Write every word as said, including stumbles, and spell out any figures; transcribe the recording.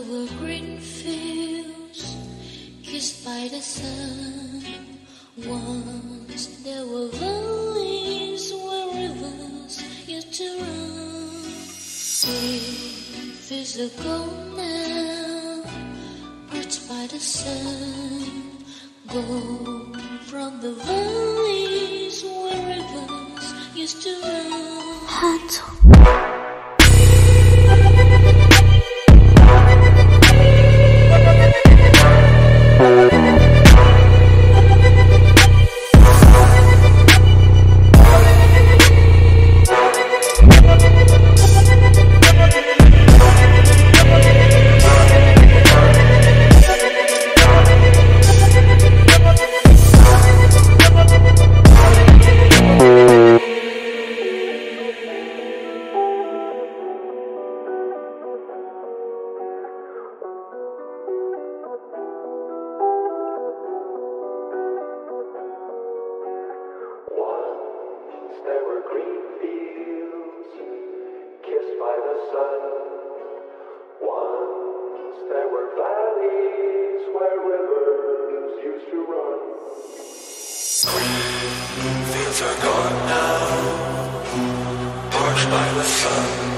were green fields kissed by the sun. Once there were valleys where rivers used to run. If it's a gold now, perched by the sun, gold from the valleys where rivers used to run. HANZO. There were green fields kissed by the sun. Once there were valleys where rivers used to run. Green fields are gone now, parched by the sun.